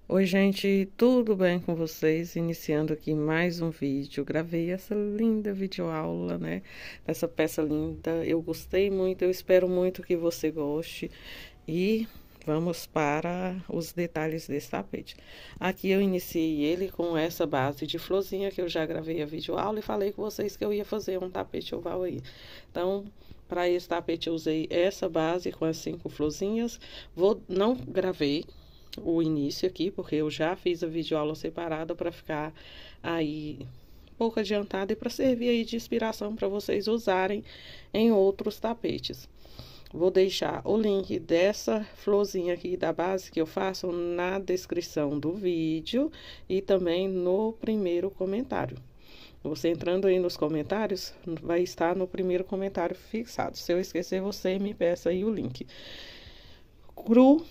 Oi, gente, tudo bem com vocês? Iniciando aqui mais um vídeo. Gravei essa linda videoaula, né? Essa peça linda. Eu gostei muito, eu espero muito que você goste. E vamos para os detalhes desse tapete. Aqui eu iniciei ele com essa base de florzinha que eu já gravei a videoaula e falei com vocês que eu ia fazer um tapete oval aí. Então, para esse tapete eu usei essa base com as 5 florzinhas. Não gravei o início aqui, porque eu já fiz a videoaula separada para ficar aí um pouco adiantada e para servir aí de inspiração para vocês usarem em outros tapetes. Vou deixar o link dessa florzinha aqui da base que eu faço na descrição do vídeo e também no primeiro comentário. Você entrando aí nos comentários, vai estar no primeiro comentário fixado. Se eu esquecer, você me peça aí o link. Cru,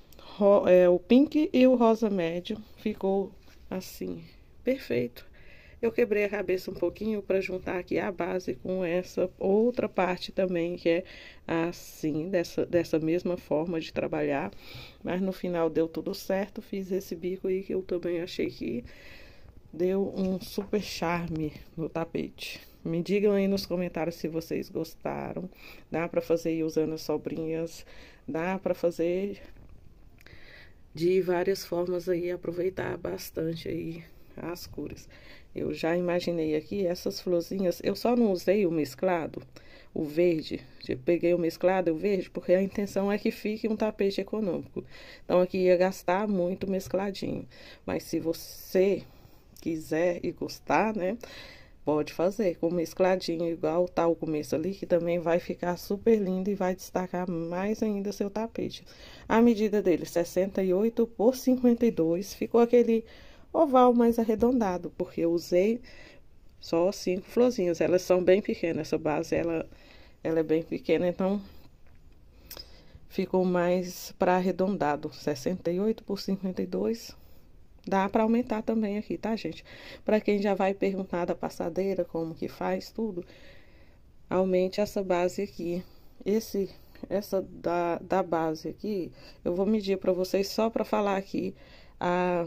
o pink e o rosa médio ficou assim, perfeito. Eu quebrei a cabeça um pouquinho para juntar aqui a base com essa outra parte também, que é assim, dessa mesma forma de trabalhar. Mas no final deu tudo certo, fiz esse bico aí que eu também achei que deu um super charme no tapete. Me digam aí nos comentários se vocês gostaram. Dá para fazer aí usando as sobrinhas, dá para fazer de várias formas aí, aproveitar bastante aí as cores. Eu já imaginei aqui essas florzinhas, eu só não usei o mesclado, o verde. Eu peguei o mesclado, o verde, porque a intenção é que fique um tapete econômico. Então aqui ia gastar muito mescladinho. Mas se você quiser e gostar, né? Pode fazer com mescladinho, igual tá o começo ali, que também vai ficar super lindo e vai destacar mais ainda seu tapete. A medida dele, 68 por 52, ficou aquele oval mais arredondado, porque eu usei só 5 florzinhas. Elas são bem pequenas, essa base, ela é bem pequena, então ficou mais para arredondado, 68 por 52. Dá para aumentar também aqui, tá, gente? Para quem já vai perguntar da passadeira, como que faz tudo, aumente essa base aqui. Essa da base aqui, eu vou medir para vocês só para falar aqui a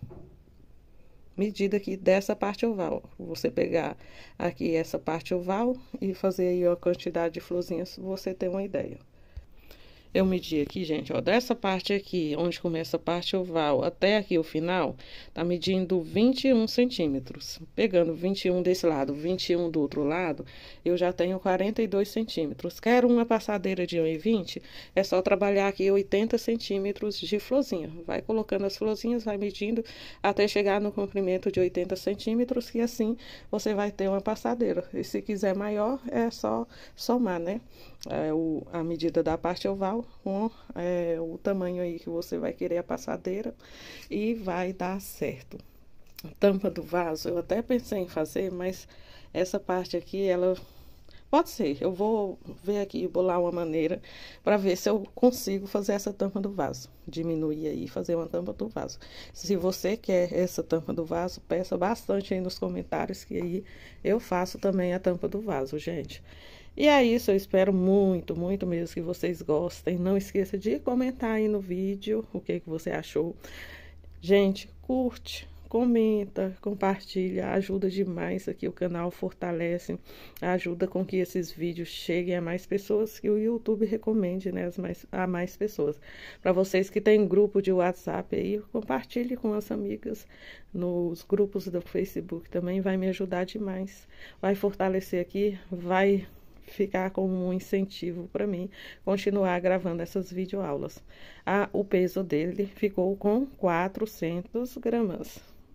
medida aqui dessa parte oval. Você pegar aqui essa parte oval e fazer aí a quantidade de florzinhas, você ter uma ideia. Eu medi aqui, gente, ó, dessa parte aqui, onde começa a parte oval, até aqui o final, tá medindo 21 centímetros. Pegando 21 desse lado, 21 do outro lado, eu já tenho 42 centímetros. Quero uma passadeira de 1,20, é só trabalhar aqui 80 centímetros de florzinha. Vai colocando as florzinhas, vai medindo até chegar no comprimento de 80 centímetros, que assim você vai ter uma passadeira. E se quiser maior, é só somar, né? A medida da parte oval com o tamanho aí que você vai querer a passadeira e vai dar certo. A tampa do vaso, eu até pensei em fazer, mas essa parte aqui, ela pode ser. Eu vou ver aqui, bolar uma maneira para ver se eu consigo fazer essa tampa do vaso. Diminuir aí, fazer uma tampa do vaso. Se você quer essa tampa do vaso, peça bastante aí nos comentários que aí eu faço também a tampa do vaso, gente. E é isso, eu espero muito, muito mesmo que vocês gostem. Não esqueça de comentar aí no vídeo o que você achou. Gente, curte, comenta, compartilha, ajuda demais aqui. O canal fortalece, ajuda com que esses vídeos cheguem a mais pessoas, que o YouTube recomende, né, a mais pessoas. Para vocês que têm grupo de WhatsApp aí, compartilhe com as amigas nos grupos do Facebook, também vai me ajudar demais. Vai fortalecer aqui, vai ficar como um incentivo para mim continuar gravando essas videoaulas. O peso dele ficou com 400 gramas.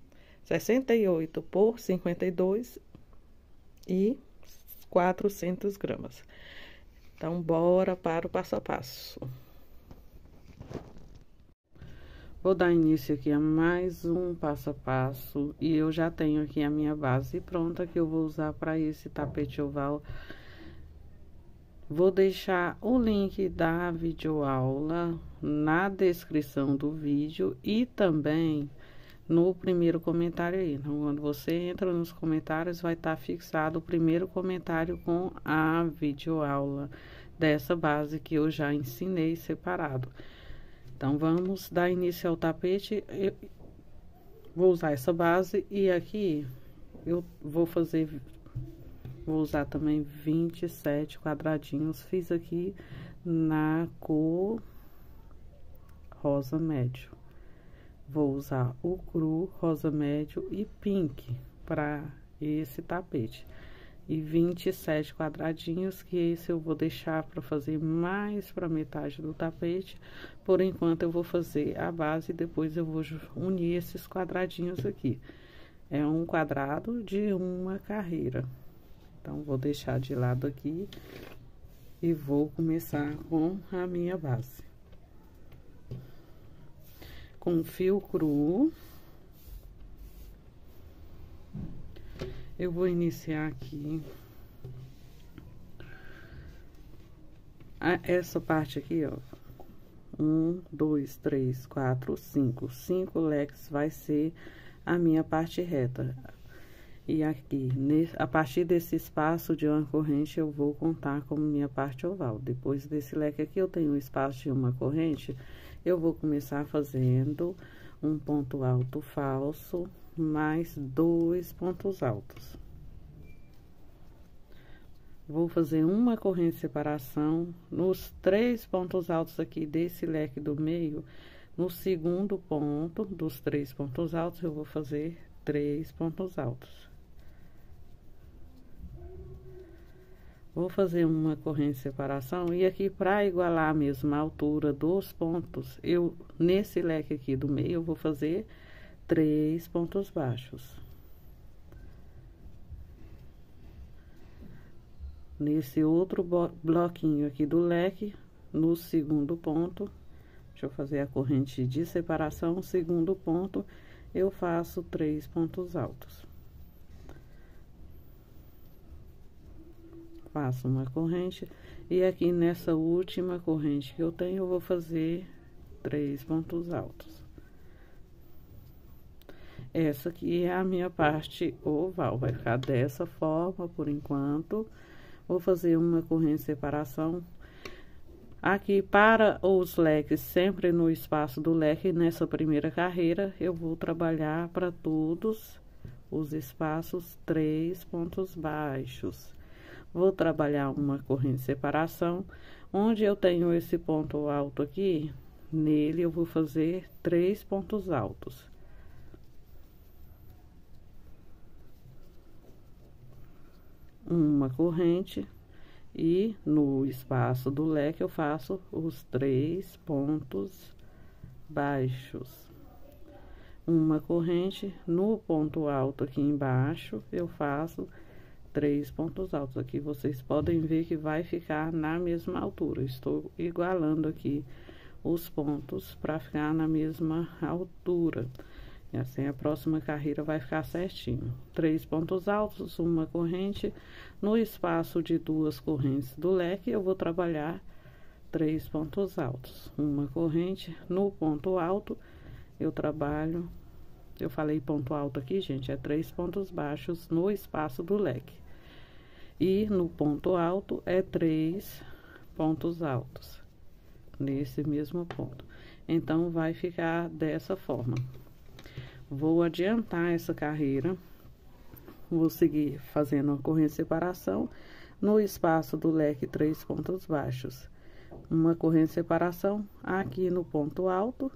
68 por 52 e 400 gramas. Então, bora para o passo a passo. Vou dar início aqui a mais um passo a passo e eu já tenho aqui a minha base pronta que eu vou usar para esse tapete oval. Vou deixar o link da videoaula na descrição do vídeo e também no primeiro comentário aí. Então, quando você entra nos comentários, vai estar fixado o primeiro comentário com a videoaula dessa base que eu já ensinei separado. Então, vamos dar início ao tapete. Eu vou usar essa base e aqui eu vou usar também 27 quadradinhos. Fiz aqui na cor rosa médio. Vou usar o cru, rosa médio e pink para esse tapete. E 27 quadradinhos, que esse eu vou deixar para fazer mais para metade do tapete. Por enquanto eu vou fazer a base e depois eu vou unir esses quadradinhos aqui. É um quadrado de uma carreira. Então, vou deixar de lado aqui e vou começar com a minha base. Com fio cru. Eu vou iniciar aqui essa parte aqui, ó. 1, 2, 3, 4, 5. 5 leques vai ser a minha parte reta. E aqui, a partir desse espaço de uma corrente, eu vou contar como minha parte oval. Depois desse leque aqui, eu tenho um espaço de uma corrente, eu vou começar fazendo um ponto alto falso, mais 2 pontos altos. Vou fazer uma corrente de separação nos 3 pontos altos aqui desse leque do meio. No segundo ponto dos 3 pontos altos, eu vou fazer 3 pontos altos. Vou fazer uma corrente de separação e aqui para igualar a mesma altura dos pontos, nesse leque aqui do meio, eu vou fazer 3 pontos baixos. Nesse outro bloquinho aqui do leque, no segundo ponto, deixa eu fazer a corrente de separação, segundo ponto, eu faço 3 pontos altos. Faço uma corrente e aqui nessa última corrente que eu tenho, eu vou fazer 3 pontos altos. Essa aqui é a minha parte oval, vai ficar dessa forma por enquanto. Vou fazer uma corrente de separação. Aqui para os leques, sempre no espaço do leque, nessa primeira carreira, eu vou trabalhar para todos os espaços 3 pontos baixos. Vou trabalhar uma corrente de separação, onde eu tenho esse ponto alto aqui, nele eu vou fazer 3 pontos altos. Uma corrente e no espaço do leque eu faço os 3 pontos baixos. Uma corrente, no ponto alto aqui embaixo eu faço 3 pontos altos. Aqui vocês podem ver que vai ficar na mesma altura. Estou igualando aqui os pontos para ficar na mesma altura. E assim a próxima carreira vai ficar certinho. 3 pontos altos, uma corrente. No espaço de 2 correntes do leque, eu vou trabalhar 3 pontos altos. Uma corrente, no ponto alto, eu trabalho. Eu falei ponto alto aqui, gente, é 3 pontos baixos no espaço do leque. E no ponto alto é 3 pontos altos, nesse mesmo ponto. Então, vai ficar dessa forma. Vou adiantar essa carreira, vou seguir fazendo uma corrente de separação no espaço do leque 3 pontos baixos. Uma corrente de separação aqui no ponto alto,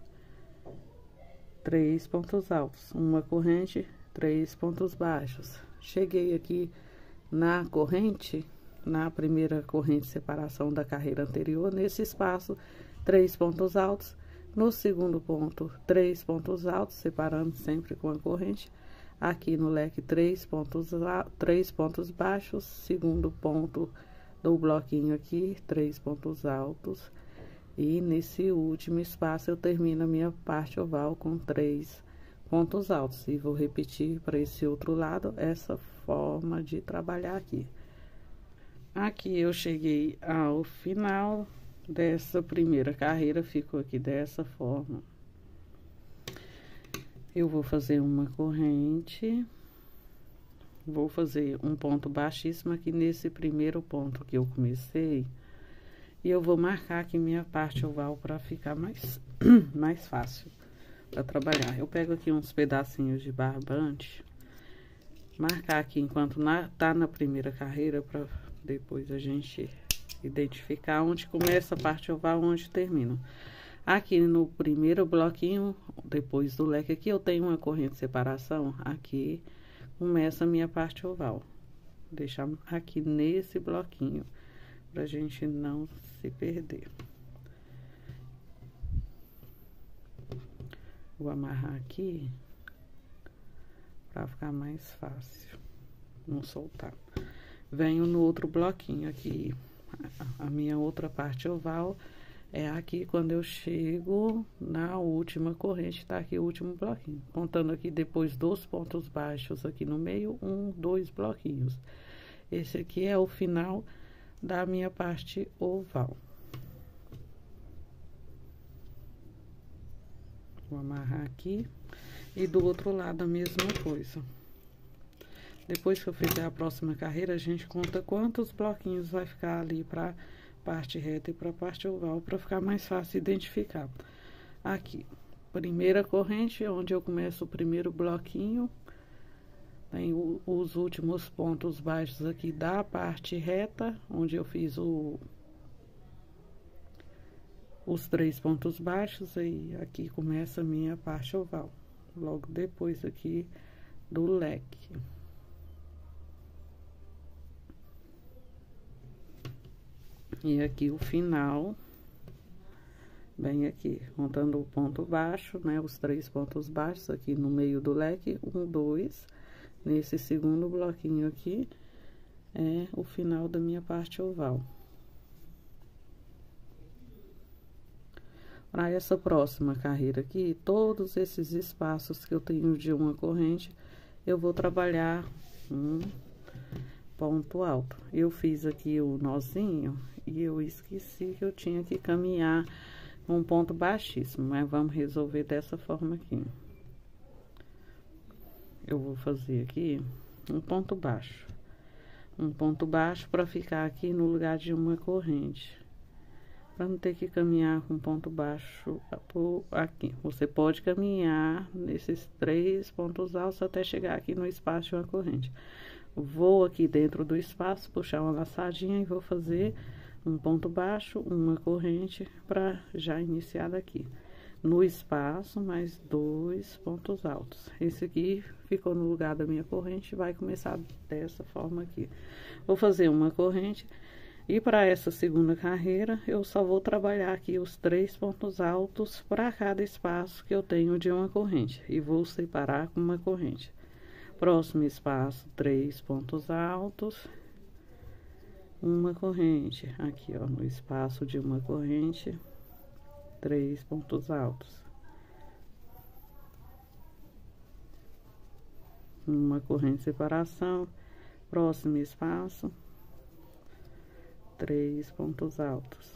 3 pontos altos. Uma corrente, 3 pontos baixos. Cheguei aqui na corrente, na primeira corrente de separação da carreira anterior, nesse espaço, 3 pontos altos. No segundo ponto, 3 pontos altos, separando sempre com a corrente. Aqui no leque, 3 pontos baixos. Segundo ponto do bloquinho aqui, 3 pontos altos. E nesse último espaço, eu termino a minha parte oval com 3 pontos altos. E vou repetir para esse outro lado, essa forma de trabalhar aqui. Aqui eu cheguei ao final dessa primeira carreira, ficou aqui dessa forma. Eu vou fazer uma corrente, vou fazer um ponto baixíssimo aqui nesse primeiro ponto que eu comecei. E eu vou marcar aqui minha parte oval para ficar mais fácil para trabalhar. Eu pego aqui uns pedacinhos de barbante, marcar aqui enquanto tá na primeira carreira, para depois a gente identificar onde começa a parte oval, onde termina. Aqui no primeiro bloquinho, depois do leque aqui, eu tenho uma corrente de separação. Aqui começa a minha parte oval. Vou deixar aqui nesse bloquinho, pra gente não se perder. Vou amarrar aqui, pra ficar mais fácil, não soltar. Venho no outro bloquinho aqui, a minha outra parte oval é aqui quando eu chego na última corrente, tá aqui o último bloquinho. Contando aqui depois dos pontos baixos aqui no meio, 1, 2 bloquinhos. Esse aqui é o final da minha parte oval. Vou amarrar aqui. E do outro lado a mesma coisa. Depois que eu fizer a próxima carreira, a gente conta quantos bloquinhos vai ficar ali pra parte reta e para parte oval, para ficar mais fácil identificar. Aqui, primeira corrente, onde eu começo o primeiro bloquinho, tem os últimos pontos baixos aqui da parte reta, onde eu fiz os 3 pontos baixos, e aqui começa a minha parte oval, logo depois aqui do leque. E aqui o final, bem aqui, contando o ponto baixo, né? Os 3 pontos baixos aqui no meio do leque, 1, 2. Nesse segundo bloquinho aqui, é o final da minha parte oval. Para essa próxima carreira aqui, todos esses espaços que eu tenho de uma corrente, eu vou trabalhar um ponto alto. Eu fiz aqui o nozinho e eu esqueci que eu tinha que caminhar um ponto baixíssimo, mas vamos resolver dessa forma aqui. Eu vou fazer aqui um ponto baixo para ficar aqui no lugar de uma corrente, para não ter que caminhar com ponto baixo por aqui. Você pode caminhar nesses 3 pontos altos até chegar aqui no espaço de uma corrente. Vou aqui dentro do espaço, puxar uma laçadinha e vou fazer um ponto baixo, uma corrente, para já iniciar daqui. No espaço, mais 2 pontos altos. Esse aqui ficou no lugar da minha corrente, vai começar dessa forma aqui. Vou fazer uma corrente, e para essa segunda carreira, eu só vou trabalhar aqui os 3 pontos altos para cada espaço que eu tenho de uma corrente. E vou separar com uma corrente. Próximo espaço, 3 pontos altos, uma corrente. Aqui, ó, no espaço de uma corrente, 3 pontos altos. Uma corrente de separação. Próximo espaço, 3 pontos altos.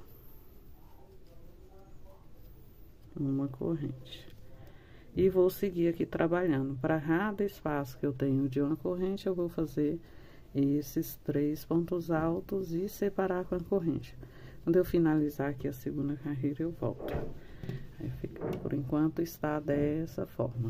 Uma corrente. E vou seguir aqui trabalhando. Para cada espaço que eu tenho de uma corrente, eu vou fazer esses 3 pontos altos e separar com a corrente. Quando eu finalizar aqui a segunda carreira, eu volto. Aí fica, por enquanto, está dessa forma.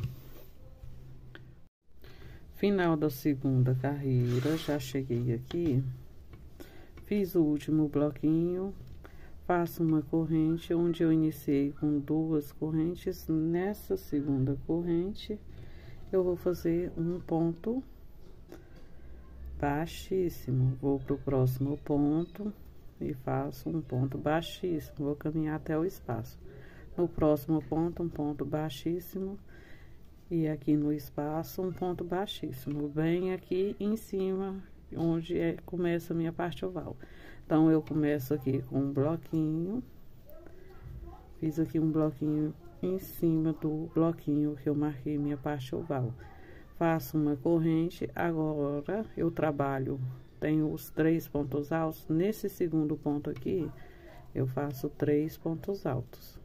Final da segunda carreira, já cheguei aqui. Fiz o último bloquinho. Faço uma corrente onde eu iniciei com 2 correntes. Nessa segunda corrente, eu vou fazer um ponto baixíssimo. Vou pro próximo ponto e faço um ponto baixíssimo. Vou caminhar até o espaço. No próximo ponto, um ponto baixíssimo. E aqui no espaço, um ponto baixíssimo. Bem aqui em cima, onde começa a minha parte oval. Então, eu começo aqui com um bloquinho. Fiz aqui um bloquinho em cima do bloquinho que eu marquei minha parte oval. Faço uma corrente. Agora, eu trabalho, tenho os 3 pontos altos. Nesse segundo ponto aqui, eu faço 3 pontos altos.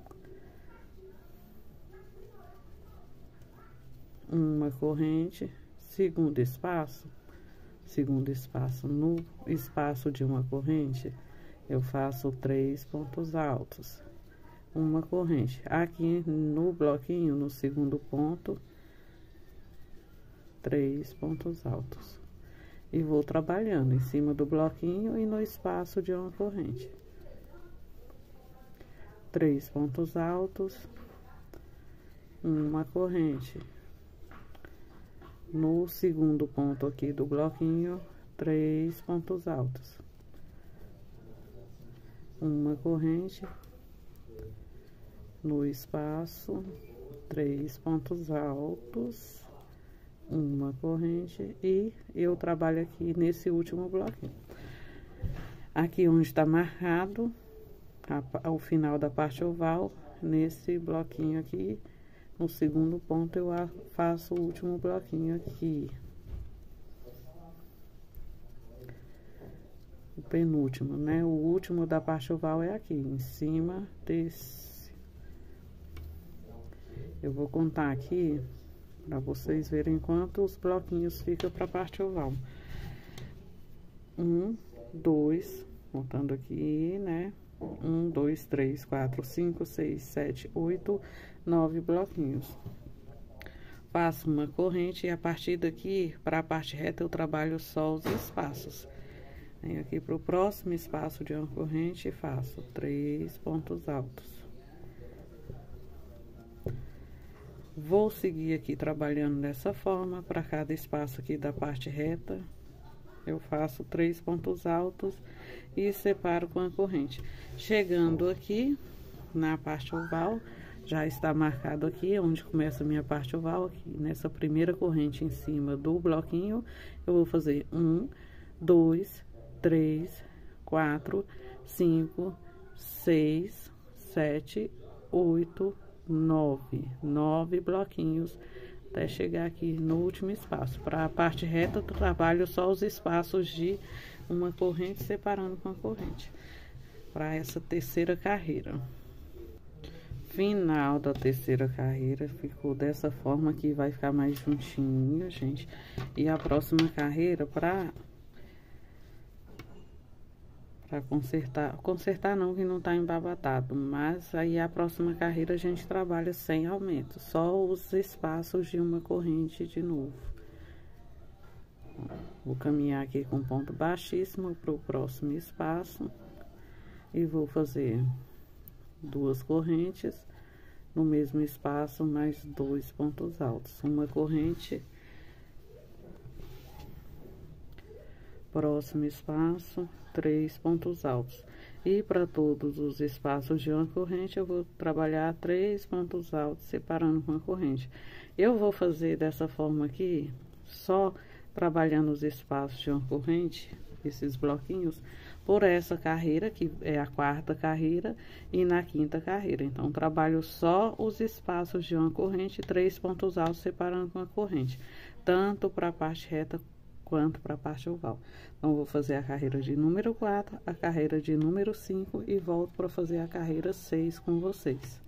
Uma corrente, segundo espaço no espaço de uma corrente, eu faço 3 pontos altos, uma corrente. Aqui no bloquinho, no segundo ponto, 3 pontos altos. E vou trabalhando em cima do bloquinho e no espaço de uma corrente. 3 pontos altos, uma corrente. No segundo ponto aqui do bloquinho, 3 pontos altos, uma corrente. No espaço, 3 pontos altos, uma corrente, e eu trabalho aqui nesse último bloquinho. Aqui onde está marcado ao final da parte oval, nesse bloquinho aqui, no segundo ponto, eu faço o último bloquinho aqui. O penúltimo, né? O último da parte oval é aqui, em cima desse. Eu vou contar aqui para vocês verem quantos bloquinhos fica para a parte oval. 1, 2, contando aqui, né? 1, 2, 3, 4, 5, 6, 7, 8, 9 bloquinhos. Faço uma corrente e a partir daqui, para a parte reta, eu trabalho só os espaços. Venho aqui para o próximo espaço de uma corrente e faço 3 pontos altos. Vou seguir aqui trabalhando dessa forma, para cada espaço aqui da parte reta, eu faço 3 pontos altos e separo com a corrente. Chegando aqui na parte oval, já está marcado aqui onde começa a minha parte oval, aqui nessa primeira corrente em cima do bloquinho, eu vou fazer 1, 2, 3, 4, 5, 6, 7, 8, 9 bloquinhos até chegar aqui no último espaço. Para a parte reta, eu trabalho só os espaços de uma corrente separando com a corrente. Para essa terceira carreira. Final da terceira carreira, ficou dessa forma aqui, vai ficar mais juntinho, gente. E a próxima carreira, para consertar não, que não tá embabatado, mas aí a próxima carreira a gente trabalha sem aumento, só os espaços de uma corrente de novo. Vou caminhar aqui com ponto baixíssimo para o próximo espaço e vou fazer 2 correntes no mesmo espaço, mais 2 pontos altos, uma corrente, próximo espaço, 3 pontos altos. E para todos os espaços de uma corrente, eu vou trabalhar 3 pontos altos, separando com a corrente. Eu vou fazer dessa forma aqui, só trabalhando os espaços de uma corrente, esses bloquinhos, por essa carreira, que é a 4ª carreira, e na 5ª carreira. Então, trabalho só os espaços de uma corrente, 3 pontos altos, separando com a corrente, tanto para a parte reta quanto para a parte oval. Então, vou fazer a carreira de número 4, a carreira de número 5 e volto para fazer a carreira 6 com vocês.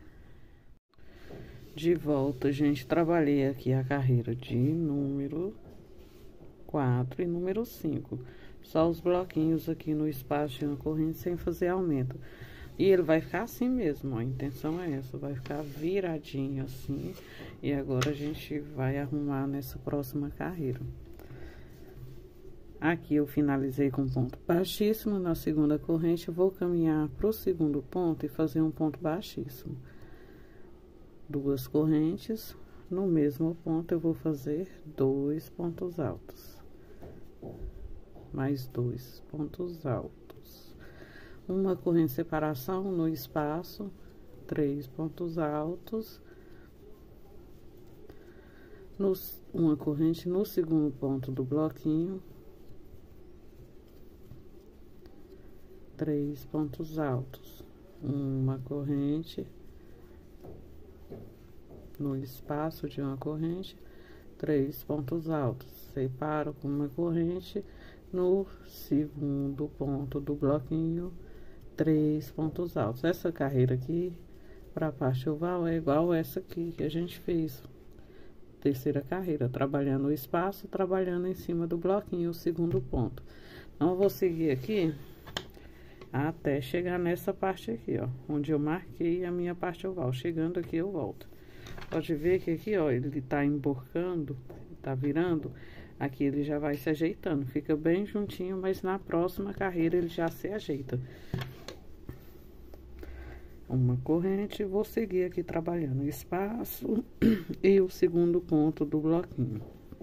De volta, gente, trabalhei aqui a carreira de número 4 e número 5. Só os bloquinhos aqui no espaço de uma corrente sem fazer aumento. E ele vai ficar assim mesmo, ó, a intenção é essa, vai ficar viradinho assim. E agora a gente vai arrumar nessa próxima carreira. Aqui eu finalizei com ponto baixíssimo na segunda corrente, vou caminhar para o segundo ponto e fazer um ponto baixíssimo. 2 correntes, no mesmo ponto eu vou fazer 2 pontos altos. Mais 2 pontos altos. Uma corrente de separação no espaço, 3 pontos altos. Uma corrente no segundo ponto do bloquinho. 3 pontos altos, uma corrente no espaço de uma corrente, 3 pontos altos, separo com uma corrente no segundo ponto do bloquinho, 3 pontos altos. Essa carreira aqui, para a parte oval, é igual essa aqui que a gente fez, terceira carreira, trabalhando o espaço, trabalhando em cima do bloquinho, o segundo ponto. Então, eu vou seguir aqui até chegar nessa parte aqui, ó, onde eu marquei a minha parte oval. Chegando aqui, eu volto. Pode ver que aqui, ó, ele tá emborcando, tá virando. Aqui ele já vai se ajeitando, fica bem juntinho, mas na próxima carreira ele já se ajeita. Uma corrente, vou seguir aqui trabalhando o espaço e o segundo ponto do bloquinho.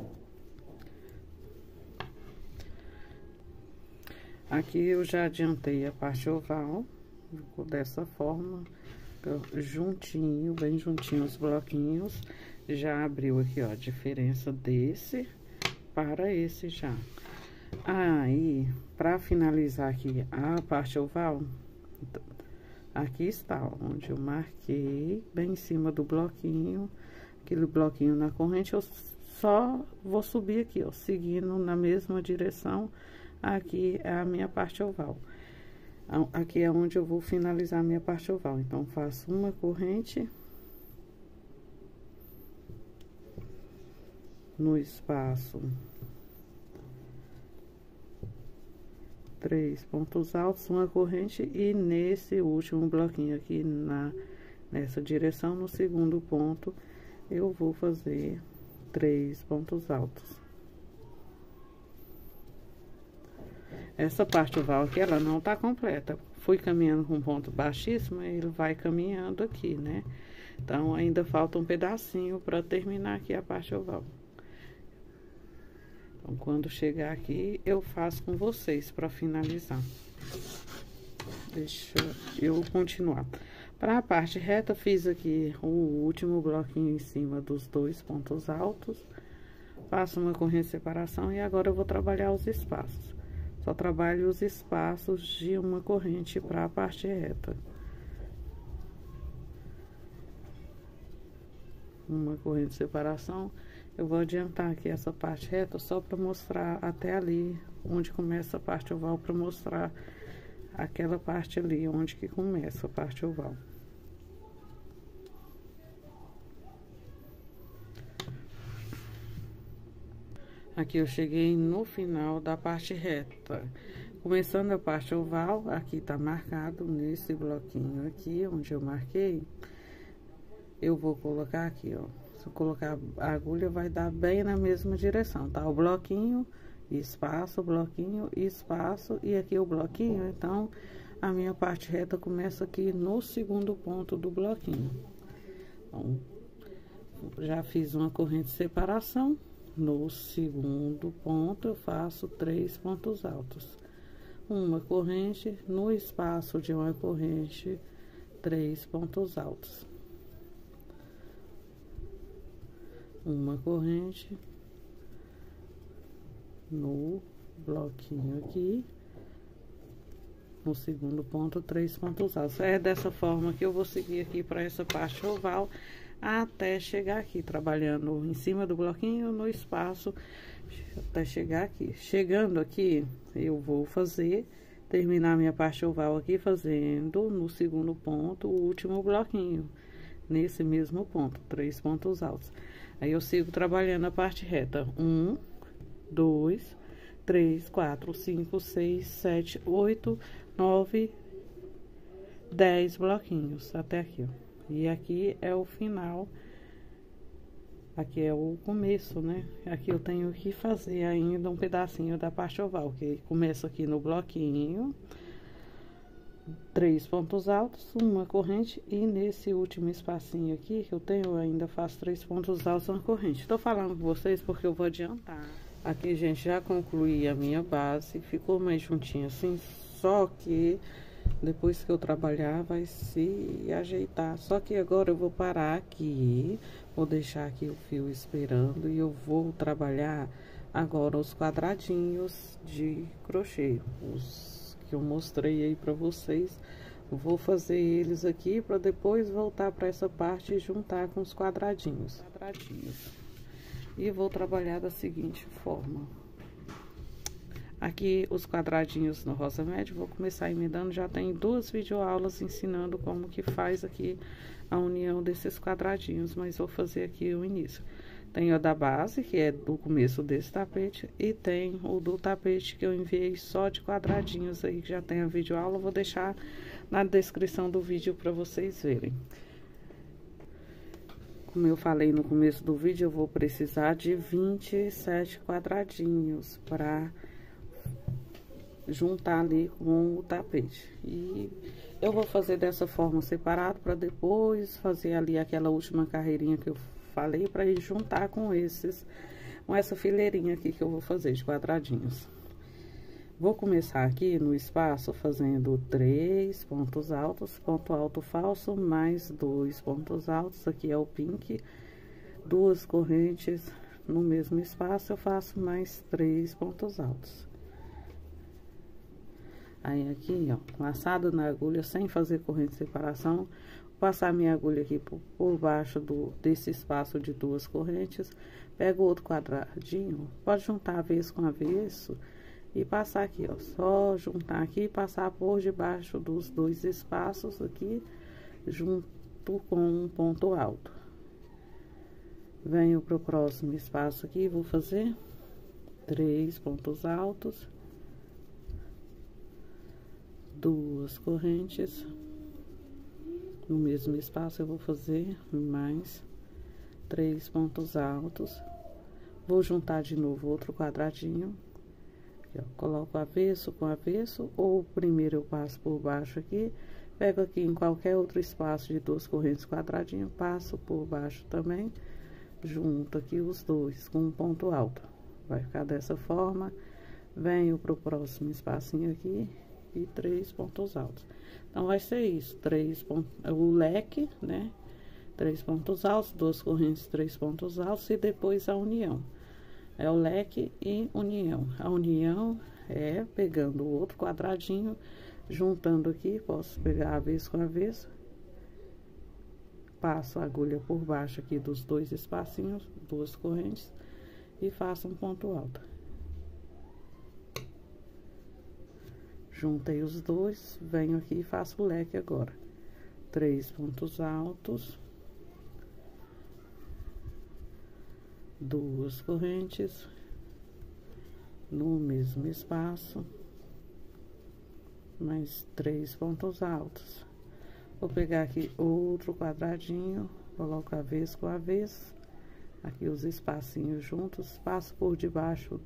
Aqui eu já adiantei a parte oval, dessa forma, juntinho, bem juntinho os bloquinhos. Já abriu aqui, ó, a diferença desse para esse já. Aí, para finalizar aqui a parte oval, aqui está, ó, onde eu marquei, bem em cima do bloquinho, aquele bloquinho na corrente, eu só vou subir aqui, ó, seguindo na mesma direção. Aqui é a minha parte oval. Aqui é onde eu vou finalizar a minha parte oval. Então, faço uma corrente no espaço, 3 pontos altos, uma corrente, e nesse último bloquinho aqui, nessa direção, no segundo ponto, eu vou fazer 3 pontos altos. Essa parte oval aqui, ela não tá completa. Fui caminhando com um ponto baixíssimo, ele vai caminhando aqui, né? Então, ainda falta um pedacinho para terminar aqui a parte oval. Então, quando chegar aqui, eu faço com vocês para finalizar. Deixa eu continuar. Para a parte reta, fiz aqui o último bloquinho em cima dos 2 pontos altos. Faço uma corrente de separação e agora eu vou trabalhar os espaços. Só trabalho os espaços de uma corrente para a parte reta. Uma corrente de separação. Eu vou adiantar aqui essa parte reta só para mostrar até ali onde começa a parte oval, para mostrar aquela parte ali onde que começa a parte oval. Aqui eu cheguei no final da parte reta. Começando a parte oval, aqui tá marcado nesse bloquinho aqui, onde eu marquei. Eu vou colocar aqui, ó. Se eu colocar a agulha, vai dar bem na mesma direção, tá? O bloquinho, espaço, bloquinho, espaço, e aqui o bloquinho. Então, a minha parte reta começa aqui no segundo ponto do bloquinho. Então, já fiz uma corrente de separação. No segundo ponto, eu faço 3 pontos altos. Uma corrente, no espaço de uma corrente, 3 pontos altos. Uma corrente, no bloquinho aqui, no segundo ponto, 3 pontos altos. É dessa forma que eu vou seguir aqui para essa parte oval, até chegar aqui, trabalhando em cima do bloquinho, no espaço, até chegar aqui. Chegando aqui, eu vou terminar minha parte oval aqui, fazendo no segundo ponto, o último bloquinho, nesse mesmo ponto, 3 pontos altos. Aí, eu sigo trabalhando a parte reta, 1, 2, 3, 4, 5, 6, 7, 8, 9, 10 bloquinhos, até aqui, ó. E aqui é o final, aqui é o começo, né? Aqui eu tenho que fazer ainda um pedacinho da parte oval, que começa aqui no bloquinho, 3 pontos altos, uma corrente, e nesse último espacinho aqui que eu tenho, eu ainda faço 3 pontos altos, uma corrente. Tô falando com vocês porque eu vou adiantar. Aqui, gente, já concluí a minha base, ficou mais juntinho assim, só que depois que eu trabalhar, vai se ajeitar. Só que agora eu vou parar aqui, vou deixar aqui o fio esperando e eu vou trabalhar agora os quadradinhos de crochê, os que eu mostrei aí pra vocês. Vou fazer eles aqui para depois voltar para essa parte e juntar com os quadradinhos. E vou trabalhar da seguinte forma. Aqui os quadradinhos no rosa médio, vou começar emendando, já tem 2 videoaulas ensinando como que faz aqui a união desses quadradinhos, mas vou fazer aqui o início. Tem o da base, que é do começo desse tapete, e tem o do tapete que eu enviei só de quadradinhos aí, que já tem a videoaula. Eu vou deixar na descrição do vídeo para vocês verem. Como eu falei no começo do vídeo, eu vou precisar de 27 quadradinhos para juntar ali com o tapete. E eu vou fazer dessa forma separado para depois fazer ali aquela última carreirinha que eu falei, para ir juntar com essa fileirinha aqui que eu vou fazer de quadradinhos. Vou começar aqui no espaço fazendo 3 pontos altos, ponto alto falso, mais 2 pontos altos. Aqui é o pink, 2 correntes no mesmo espaço, eu faço mais 3 pontos altos. Aí aqui, ó, laçado na agulha, sem fazer corrente de separação, vou passar minha agulha aqui por baixo desse espaço de 2 correntes, pego outro quadradinho, pode juntar avesso com avesso e passar aqui, ó, só juntar aqui e passar por debaixo dos 2 espaços aqui, junto com um ponto alto. Venho pro próximo espaço aqui, vou fazer 3 pontos altos, 2 correntes. No mesmo espaço eu vou fazer mais 3 pontos altos. Vou juntar de novo outro quadradinho. Aqui, ó, coloco avesso com avesso, ou primeiro eu passo por baixo aqui, pego aqui em qualquer outro espaço de 2 correntes quadradinho, passo por baixo também, junto aqui os dois com um ponto alto. Vai ficar dessa forma. Venho pro próximo espacinho aqui e 3 pontos altos. Então, vai ser isso, 3 pontos, o leque, né? 3 pontos altos, 2 correntes, 3 pontos altos, e depois a união. É o leque e união. A união é pegando o outro quadradinho, juntando aqui, posso pegar avesso com avesso, passo a agulha por baixo aqui dos 2 espacinhos, 2 correntes, e faço um ponto alto. Juntei os dois, venho aqui e faço o leque agora. 3 pontos altos, 2 correntes no mesmo espaço, mais 3 pontos altos. Vou pegar aqui outro quadradinho, coloco avesso com avesso, aqui os espacinhos juntos, passo por debaixo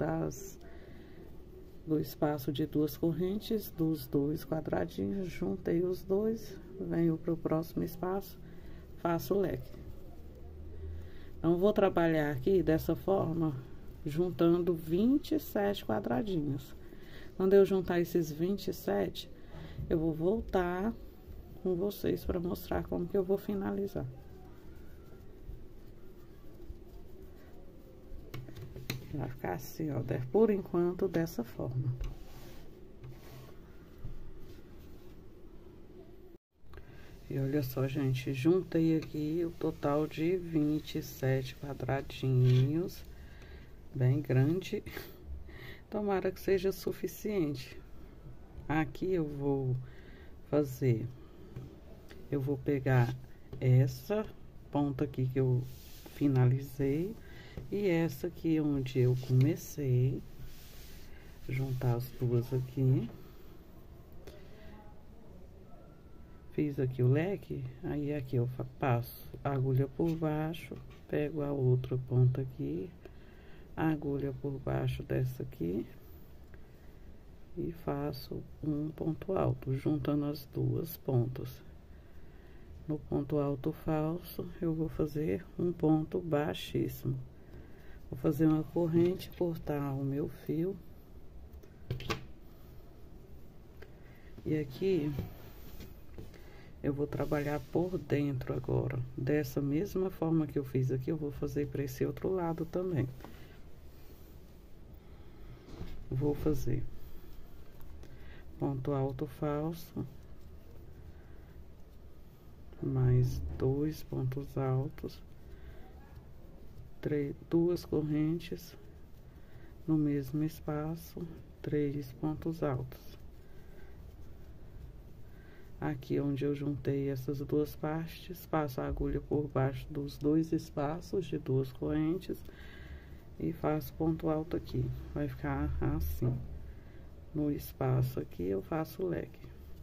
do espaço de 2 correntes, dos 2 quadradinhos, juntei os dois, venho pro próximo espaço, faço o leque. Então, vou trabalhar aqui dessa forma, juntando 27 quadradinhos. Quando eu juntar esses 27, eu vou voltar com vocês para mostrar como que eu vou finalizar. Vai ficar assim, ó, por enquanto, dessa forma. E olha só, gente, juntei aqui o total de 27 quadradinhos, bem grande. Tomara que seja suficiente. Aqui eu vou fazer, eu vou pegar essa ponta aqui que eu finalizei, e essa aqui onde eu comecei, juntar as duas aqui. Fiz aqui o leque, aí aqui eu passo a agulha por baixo, pego a outra ponta aqui, a agulha por baixo dessa aqui, e faço um ponto alto, juntando as duas pontas. No ponto alto falso, eu vou fazer um ponto baixíssimo. Vou fazer uma corrente, cortar o meu fio. E aqui, eu vou trabalhar por dentro agora. Dessa mesma forma que eu fiz aqui, eu vou fazer para esse outro lado também. Vou fazer ponto alto falso, mais 2 pontos altos, 2 correntes no mesmo espaço, 3 pontos altos. Aqui onde eu juntei essas duas partes, passo a agulha por baixo dos dois espaços de duas correntes e faço ponto alto aqui. Vai ficar assim. No espaço aqui eu faço o leque.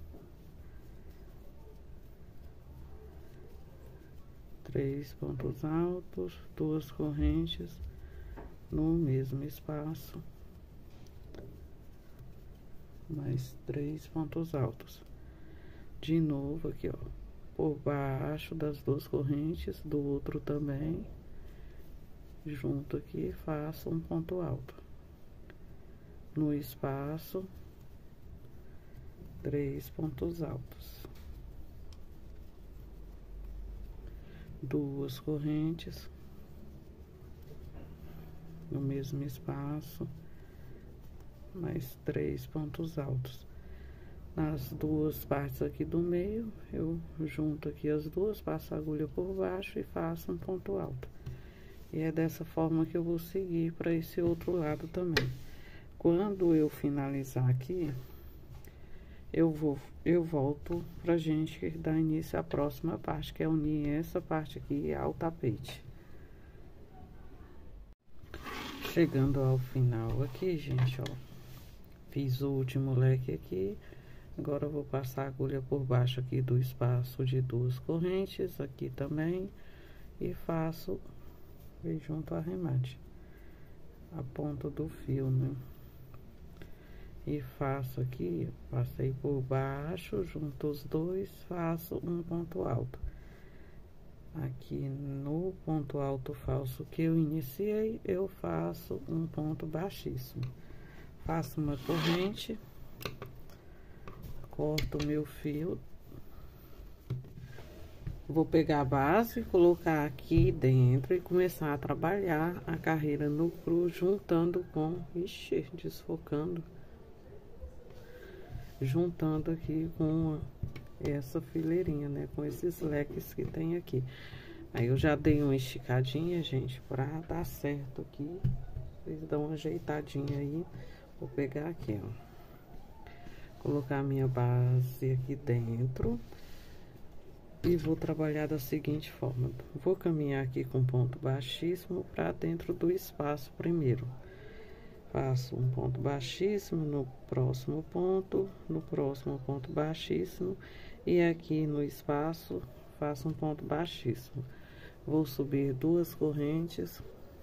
Três pontos altos, duas correntes no mesmo espaço, mais três pontos altos. De novo aqui, ó, por baixo das duas correntes, do outro também, junto aqui, faço um ponto alto. No espaço, três pontos altos. Duas correntes no mesmo espaço, mais três pontos altos. Nas duas partes aqui do meio, eu junto aqui as duas, passo a agulha por baixo e faço um ponto alto. E é dessa forma que eu vou seguir para esse outro lado também. Quando eu finalizar aqui, eu volto pra gente dar início à próxima parte, que é unir essa parte aqui ao tapete. Chegando ao final aqui, gente, ó, fiz o último leque aqui. Agora eu vou passar a agulha por baixo aqui do espaço de duas correntes, aqui também, e faço e junto ao arremate, a ponta do fio, né? E faço aqui, passei por baixo, junto os dois, faço um ponto alto. Aqui no ponto alto falso que eu iniciei, eu faço um ponto baixíssimo. Faço uma corrente, corto o meu fio. Vou pegar a base, colocar aqui dentro e começar a trabalhar a carreira no cru, juntando com, ixi, desfocando. Juntando aqui com essa fileirinha, né? Com esses leques que tem aqui. Aí eu já dei uma esticadinha, gente, pra dar certo aqui. Vocês dão uma ajeitadinha aí. Vou pegar aqui, ó. Colocar a minha base aqui dentro. E vou trabalhar da seguinte forma. Vou caminhar aqui com ponto baixíssimo pra dentro do espaço primeiro. Faço um ponto baixíssimo no próximo ponto baixíssimo, e aqui no espaço faço um ponto baixíssimo. Vou subir duas correntes,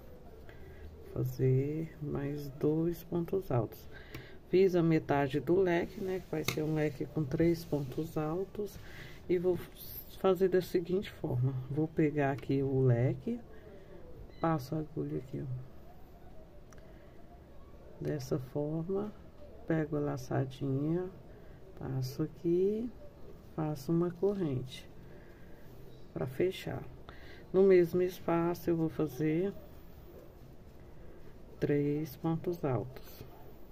fazer mais dois pontos altos. Fiz a metade do leque, né, que vai ser um leque com três pontos altos, e vou fazer da seguinte forma. Vou pegar aqui o leque, passo a agulha aqui, ó. Dessa forma, pego a laçadinha, passo aqui, faço uma corrente para fechar. No mesmo espaço, eu vou fazer três pontos altos.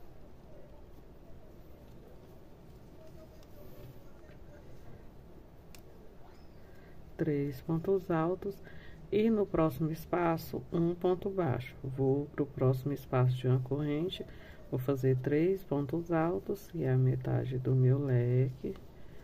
Três pontos altos. E no próximo espaço, um ponto baixo. Vou pro próximo espaço de uma corrente, vou fazer três pontos altos, e a metade do meu leque.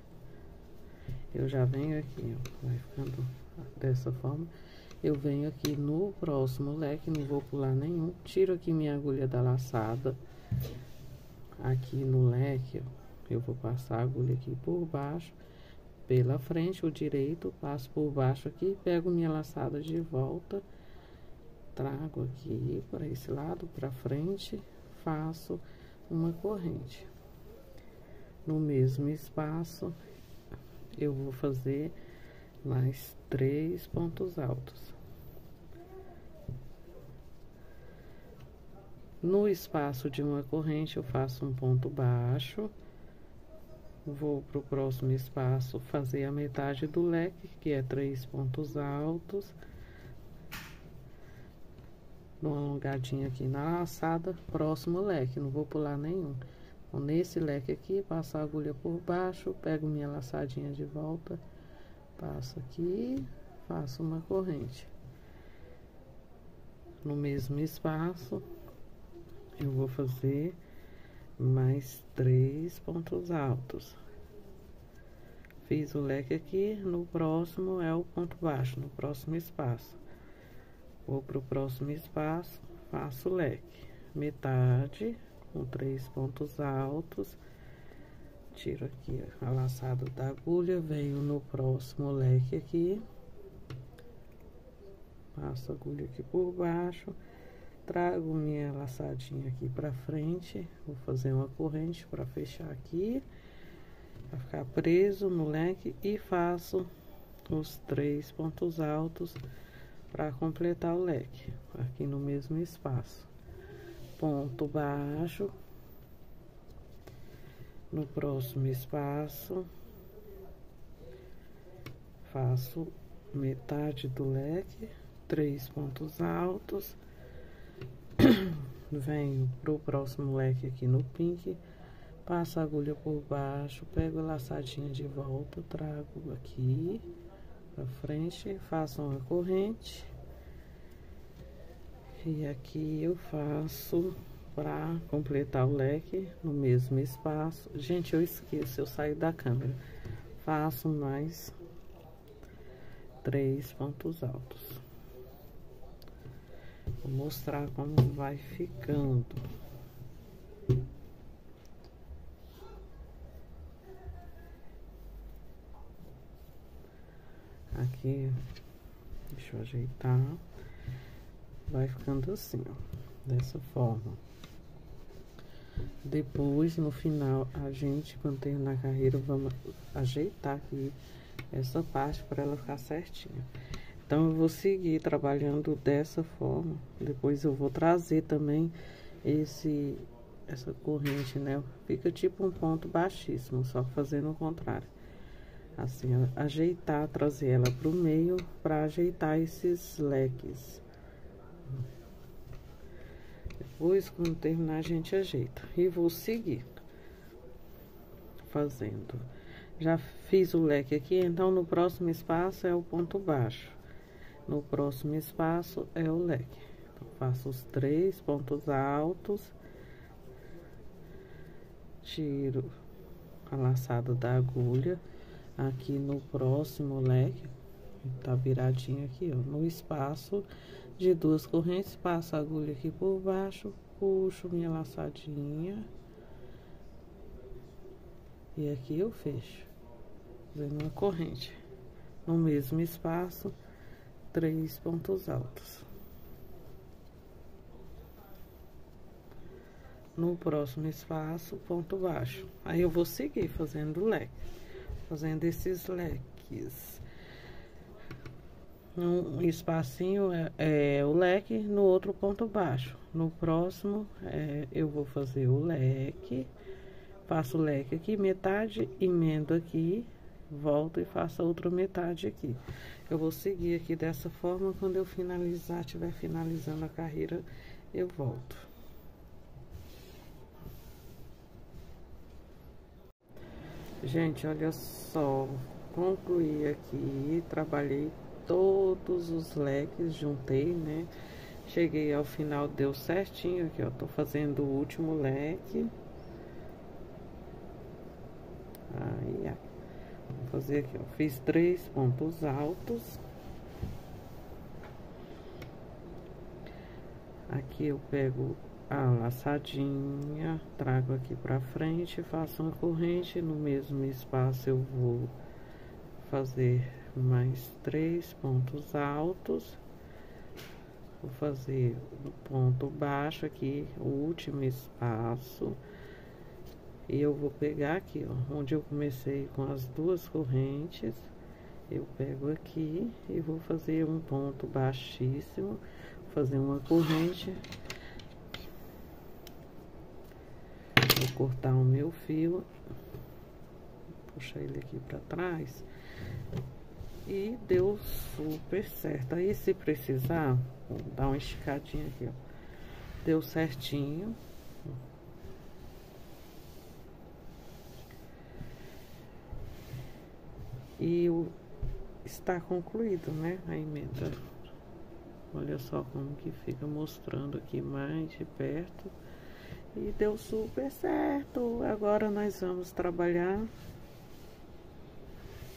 Eu já venho aqui, ó, vai ficando dessa forma. Eu venho aqui no próximo leque, não vou pular nenhum. Tiro aqui minha agulha da laçada. Aqui no leque, ó, eu vou passar a agulha aqui por baixo. Pela frente, o direito, passo por baixo aqui, pego minha laçada de volta, trago aqui para esse lado, para frente, faço uma corrente. No mesmo espaço, eu vou fazer mais três pontos altos. No espaço de uma corrente, eu faço um ponto baixo. Vou pro próximo espaço fazer a metade do leque, que é três pontos altos. Dou uma alongadinha aqui na laçada, próximo leque, não vou pular nenhum. Então, nesse leque aqui, passo a agulha por baixo, pego minha laçadinha de volta, passo aqui, faço uma corrente. No mesmo espaço, eu vou fazer mais três pontos altos. Fiz o leque aqui, no próximo é o ponto baixo, no próximo espaço. Vou pro próximo espaço, faço o leque. Metade, com 3 pontos altos. Tiro aqui a laçada da agulha, venho no próximo leque aqui. Passo a agulha aqui por baixo. Trago minha laçadinha aqui pra frente. Vou fazer uma corrente pra fechar aqui. Pra ficar preso no leque. E faço os 3 pontos altos para completar o leque. Aqui no mesmo espaço. Ponto baixo. No próximo espaço. Faço metade do leque. 3 pontos altos. Venho pro próximo leque aqui no pink. Passo a agulha por baixo, pego a laçadinha de volta, trago aqui pra frente, faço uma corrente. E aqui eu faço pra completar o leque no mesmo espaço. Gente, eu esqueço, eu saio da câmera. Faço mais 3 pontos altos. Vou mostrar como vai ficando. Aqui, deixa eu ajeitar. Vai ficando assim, ó, dessa forma. Depois, no final, a gente, quando terminar a carreira, vamos ajeitar aqui essa parte para ela ficar certinha. Então, eu vou seguir trabalhando dessa forma. Depois eu vou trazer também essa corrente, né? Fica tipo um ponto baixíssimo, só fazendo o contrário. Assim, ajeitar, trazer ela pro meio para ajeitar esses leques. Depois, quando terminar, a gente ajeita. E vou seguir fazendo. Já fiz o leque aqui, então no próximo espaço é o ponto baixo. No próximo espaço é o leque. Então, faço os 3 pontos altos. Tiro a laçada da agulha. Aqui no próximo leque, tá viradinho aqui, ó, no espaço de 2 correntes, passo a agulha aqui por baixo, puxo minha laçadinha. E aqui eu fecho, fazendo uma corrente. No mesmo espaço, 3 pontos altos. No próximo espaço, ponto baixo. Aí eu vou seguir fazendo leque. Fazendo esses leques. Um espacinho é o leque, no outro ponto baixo. No próximo, eu vou fazer o leque. Faço o leque aqui, metade, emendo aqui, volto e faço a outra metade aqui. Eu vou seguir aqui dessa forma, quando eu finalizar, estiver finalizando a carreira, eu volto. Gente, olha só, concluí aqui, trabalhei todos os leques, juntei, né? Cheguei ao final, deu certinho aqui, ó, tô fazendo o último leque. Aí, ó, vou fazer aqui, ó, fiz 3 pontos altos. Aqui eu pego a laçadinha, trago aqui pra frente, faço uma corrente. No mesmo espaço eu vou fazer mais 3 pontos altos. Vou fazer o ponto baixo aqui, o último espaço. E eu vou pegar aqui, ó, onde eu comecei com as 2 correntes. Eu pego aqui e vou fazer um ponto baixíssimo, fazer uma corrente. Vou cortar o meu fio, puxar ele aqui pra trás. E deu super certo. Aí, se precisar, vou dar uma esticadinha aqui, ó. Deu certinho. E está concluído, né? A emenda. Olha só como que fica mostrando aqui mais de perto. E deu super certo. Agora nós vamos trabalhar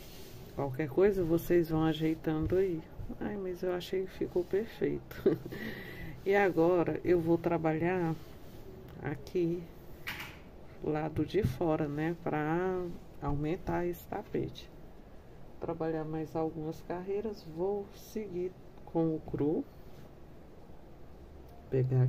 Qualquer coisa vocês vão ajeitando aí. Ai, mas eu achei que ficou perfeito. E agora eu vou trabalhar aqui lado de fora, né, para aumentar esse tapete. Trabalhar mais algumas carreiras, vou seguir com o cru. Pegar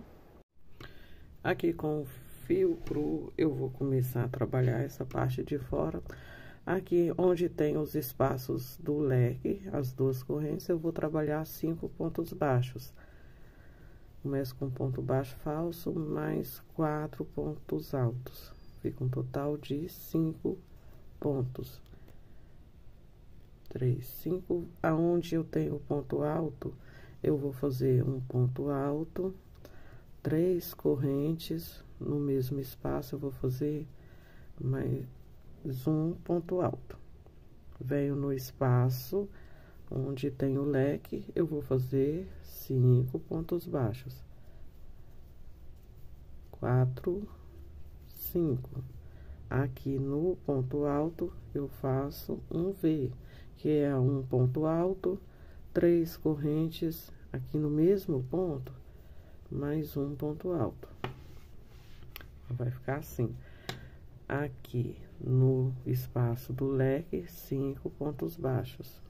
aqui com o fio cru, eu vou começar a trabalhar essa parte de fora. Aqui onde tem os espaços do leque, as duas correntes, eu vou trabalhar 5 pontos baixos. Começo com ponto baixo falso, mais 4 pontos altos. Fica um total de 5 pontos. 3, 5. Aonde eu tenho ponto alto, eu vou fazer um ponto alto, 3 correntes. No mesmo espaço, eu vou fazer mais um ponto alto. Venho no espaço onde tem o leque, eu vou fazer 5 pontos baixos. 4, 5. Aqui no ponto alto, eu faço um V, que é um ponto alto, 3 correntes aqui no mesmo ponto, mais um ponto alto. Vai ficar assim. Aqui no espaço do leque, 5 pontos baixos.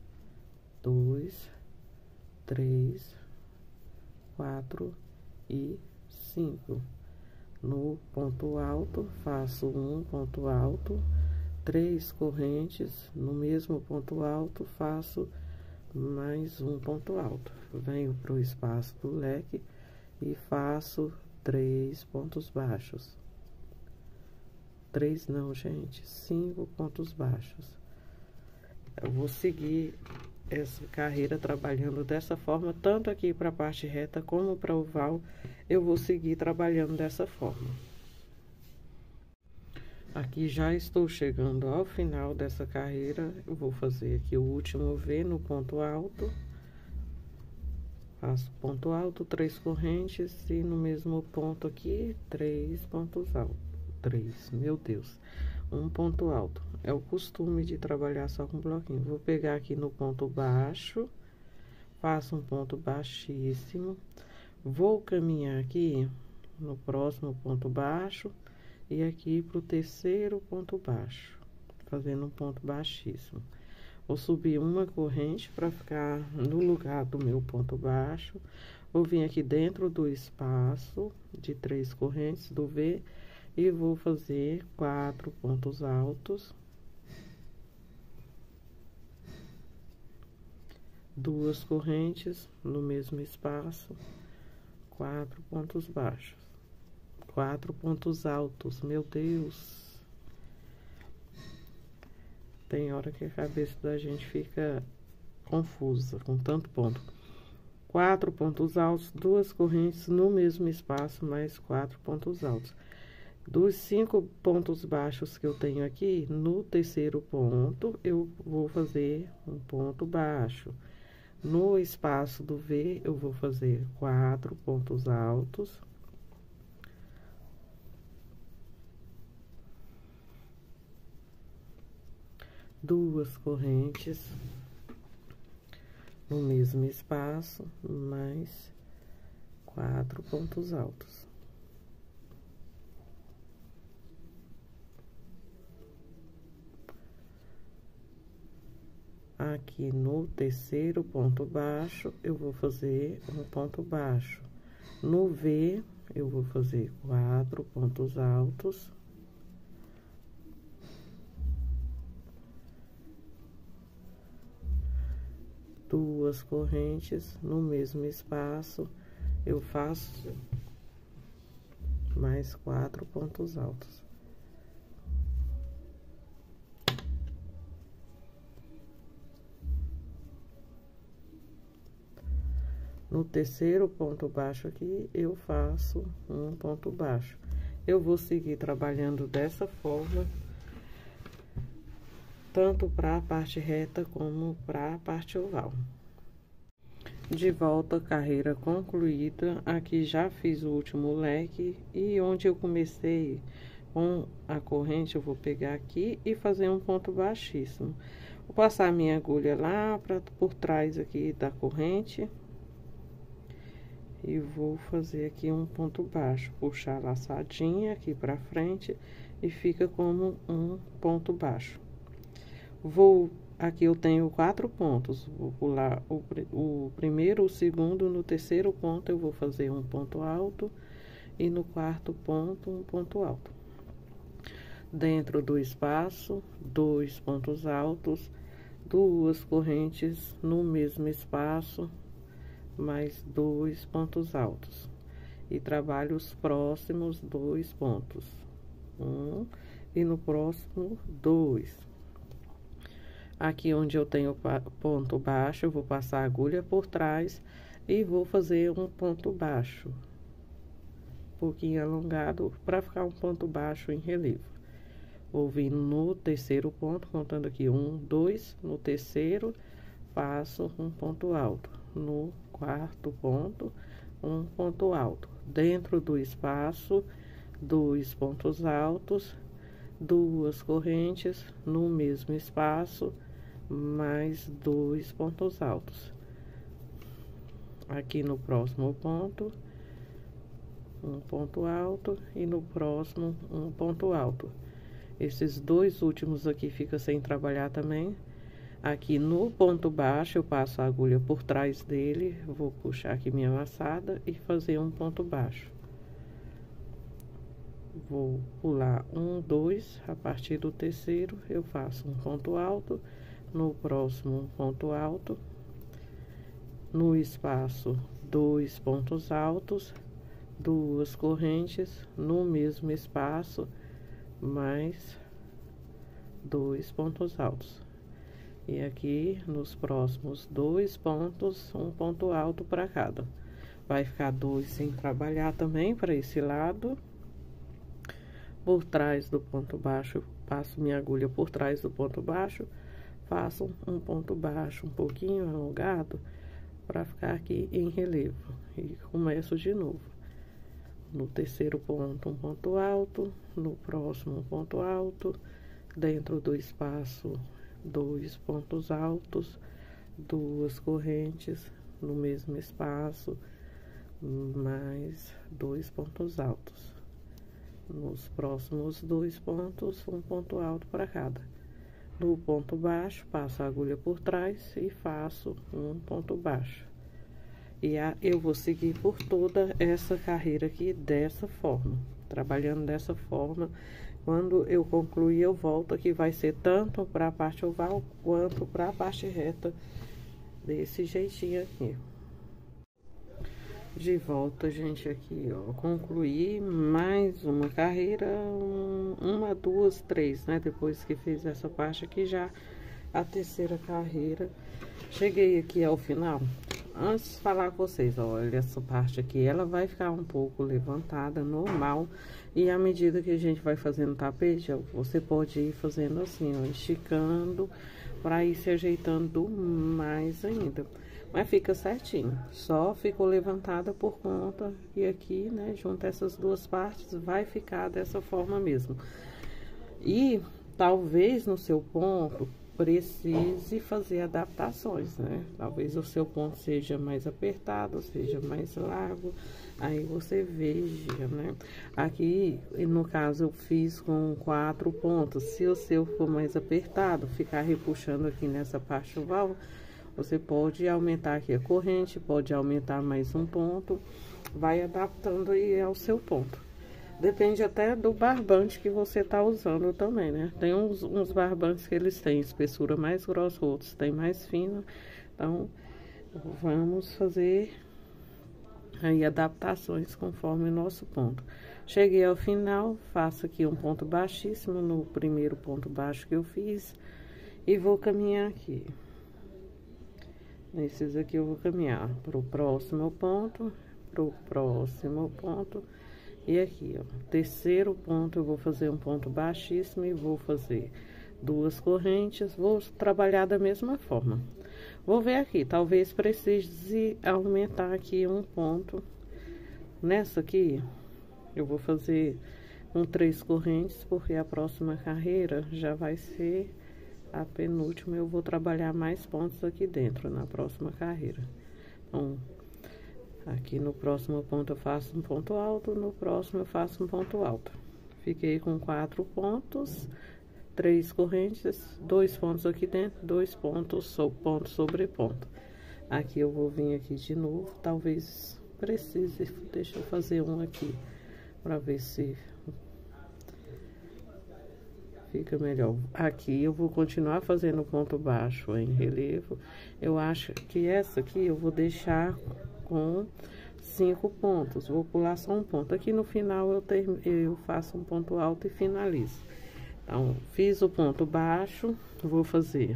2, 3, 4 e 5. No ponto alto, faço um ponto alto, 3 correntes. No mesmo ponto alto, faço mais um ponto alto. Venho para o espaço do leque e faço 3 pontos baixos. 3 não, gente, 5 pontos baixos. Eu vou seguir essa carreira trabalhando dessa forma, tanto aqui para a parte reta como para o oval, eu vou seguir trabalhando dessa forma. Aqui já estou chegando ao final dessa carreira, eu vou fazer aqui o último V no ponto alto. Faço ponto alto, 3 correntes e no mesmo ponto aqui, 3 pontos altos. 3, meu Deus, um ponto alto. É o costume de trabalhar só com bloquinho. Vou pegar aqui no ponto baixo, faço um ponto baixíssimo, vou caminhar aqui no próximo ponto baixo e aqui pro terceiro ponto baixo, fazendo um ponto baixíssimo. Vou subir uma corrente para ficar no lugar do meu ponto baixo. Vou vir aqui dentro do espaço de 3 correntes do V e vou fazer 4 pontos altos, 2 correntes no mesmo espaço, 4 pontos baixos, 4 pontos altos. Meu Deus, tem hora que a cabeça da gente fica confusa com tanto ponto. 4 pontos altos, 2 correntes no mesmo espaço, mais 4 pontos altos. Dos 5 pontos baixos que eu tenho aqui, no terceiro ponto, eu vou fazer um ponto baixo. No espaço do V, eu vou fazer 4 pontos altos. Duas correntes no mesmo espaço, mais 4 pontos altos. Aqui no terceiro ponto baixo, eu vou fazer um ponto baixo. No V, eu vou fazer 4 pontos altos. Duas correntes no mesmo espaço, eu faço mais 4 pontos altos. No terceiro ponto baixo aqui, eu faço um ponto baixo. Eu vou seguir trabalhando dessa forma, tanto para a parte reta como para a parte oval. De volta, carreira concluída. Aqui já fiz o último leque e onde eu comecei com a corrente, eu vou pegar aqui e fazer um ponto baixíssimo. Vou passar minha agulha lá por trás aqui da corrente. E vou fazer aqui um ponto baixo, puxar a laçadinha aqui pra frente e fica como um ponto baixo. Aqui eu tenho 4 pontos, vou pular o primeiro, o segundo, no terceiro ponto eu vou fazer um ponto alto e no quarto ponto um ponto alto. Dentro do espaço, 2 pontos altos, 2 correntes no mesmo espaço, mais 2 pontos altos. E trabalho os próximos 2 pontos. E no próximo 2. Aqui onde eu tenho ponto baixo, eu vou passar a agulha por trás e vou fazer um ponto baixo. Um pouquinho alongado para ficar um ponto baixo em relevo. Vou vir no terceiro ponto, contando aqui 1, 2, no terceiro faço um ponto alto, no quarto ponto um ponto alto, dentro do espaço 2 pontos altos, 2 correntes no mesmo espaço, mais 2 pontos altos. Aqui no próximo ponto um ponto alto e no próximo um ponto alto. Esses 2 últimos aqui fica sem trabalhar também. Aqui no ponto baixo, eu passo a agulha por trás dele, vou puxar aqui minha laçada e fazer um ponto baixo. Vou pular 1, 2, a partir do terceiro eu faço um ponto alto, no próximo um ponto alto, no espaço 2 pontos altos, 2 correntes no mesmo espaço, mais 2 pontos altos. E aqui nos próximos 2 pontos, um ponto alto para cada. Vai ficar 2 sem trabalhar também para esse lado. Por trás do ponto baixo, passo minha agulha por trás do ponto baixo, faço um ponto baixo um pouquinho alongado para ficar aqui em relevo. E começo de novo. No terceiro ponto, um ponto alto, no próximo um ponto alto, dentro do espaço 2 pontos altos, 2 correntes no mesmo espaço, mais 2 pontos altos. Nos próximos 2 pontos, um ponto alto para cada. No ponto baixo, passo a agulha por trás e faço um ponto baixo. E eu vou seguir por toda essa carreira aqui dessa forma, trabalhando dessa forma. Quando eu concluir, eu volto aqui, vai ser tanto para a parte oval quanto para a parte reta, desse jeitinho aqui. De volta, gente, aqui, ó, concluí mais uma carreira, uma, 2, 3, né? Depois que fiz essa parte aqui, já a terceira carreira. Cheguei aqui ao final. Antes de falar com vocês, olha, essa parte aqui, ela vai ficar um pouco levantada, normal. E à medida que a gente vai fazendo tapete, ó, você pode ir fazendo assim, ó, esticando, para ir se ajeitando mais ainda. Mas fica certinho, só ficou levantada por conta que aqui, né, junto essas duas partes, vai ficar dessa forma mesmo. E talvez no seu ponto precise fazer adaptações, né? Talvez o seu ponto seja mais apertado, seja mais largo, aí você veja, né? Aqui, no caso, eu fiz com 4 pontos. Se o seu for mais apertado, ficar repuxando aqui nessa parte oval, você pode aumentar aqui a corrente, pode aumentar mais um ponto, vai adaptando aí ao seu ponto. Depende até do barbante que você tá usando também, né? Tem uns barbantes que eles têm espessura mais grossa, outros têm mais fina. Então, vamos fazer aí adaptações conforme o nosso ponto. Cheguei ao final, faço aqui um ponto baixíssimo no primeiro ponto baixo que eu fiz. E vou caminhar aqui. Nesses aqui eu vou caminhar pro próximo ponto, E aqui, ó, terceiro ponto, eu vou fazer um ponto baixíssimo e vou fazer 2 correntes, vou trabalhar da mesma forma. Vou ver aqui, talvez precise aumentar aqui um ponto. Nessa aqui, eu vou fazer 3 correntes, porque a próxima carreira já vai ser a penúltima eu vou trabalhar mais pontos aqui dentro, na próxima carreira. Então, aqui no próximo ponto eu faço um ponto alto, no próximo eu faço um ponto alto. Fiquei com 4 pontos, 3 correntes, 2 pontos aqui dentro, 2 pontos, ponto sobre ponto. Aqui eu vou vir aqui de novo, talvez precise, deixa eu fazer um aqui, para ver se fica melhor. Aqui eu vou continuar fazendo ponto baixo em relevo. Eu acho que essa aqui eu vou deixar com 5 pontos. Vou pular só um ponto. Aqui no final eu faço um ponto alto e finalizo. Então, fiz o ponto baixo, vou fazer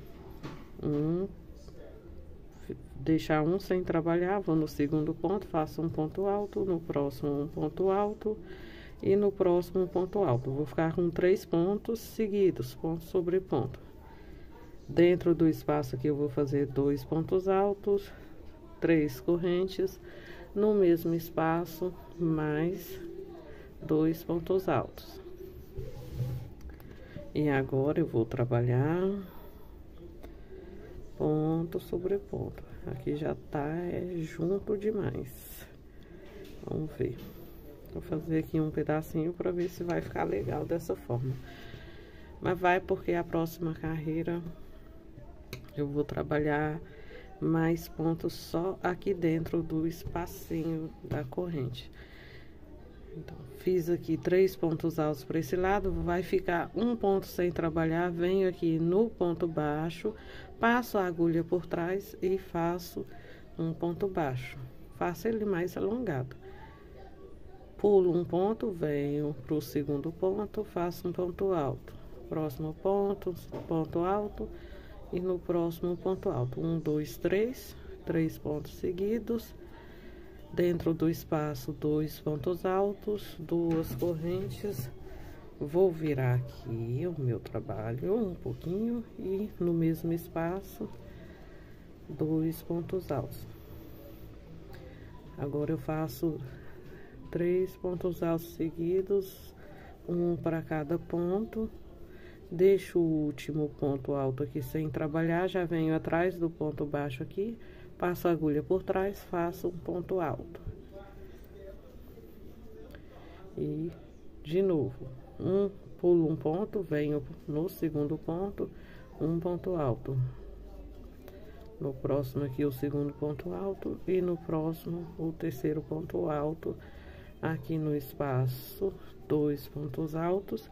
deixar um sem trabalhar, vou no segundo ponto, faço um ponto alto, no próximo um ponto alto e no próximo um ponto alto. Vou ficar com 3 pontos seguidos, ponto sobre ponto. Dentro do espaço aqui eu vou fazer 2 pontos altos, 3 correntes, no mesmo espaço, mais 2 pontos altos. E agora eu vou trabalhar ponto sobre ponto. Aqui já tá junto demais. Vamos ver. Vou fazer aqui um pedacinho para ver se vai ficar legal dessa forma. Mas vai porque a próxima carreira eu vou trabalhar mais pontos só aqui dentro do espacinho da corrente. Então, fiz aqui 3 pontos altos para esse lado, vai ficar um ponto sem trabalhar, venho aqui no ponto baixo, passo a agulha por trás e faço um ponto baixo. Faço ele mais alongado. Pulo um ponto, venho pro segundo ponto, faço um ponto alto. Próximo ponto, ponto alto e no próximo ponto alto. 1, 2, 3, 3 pontos seguidos. Dentro do espaço, 2 pontos altos, 2 correntes. Vou virar aqui o meu trabalho um pouquinho e no mesmo espaço, 2 pontos altos. Agora eu faço 3 pontos altos seguidos, um para cada ponto. Deixo o último ponto alto aqui sem trabalhar, já venho atrás do ponto baixo aqui. Passo a agulha por trás, faço um ponto alto. E, de novo, pulo um ponto, venho no segundo ponto, um ponto alto. No próximo aqui, o segundo ponto alto. E no próximo, o terceiro ponto alto. Aqui no espaço, 2 pontos altos.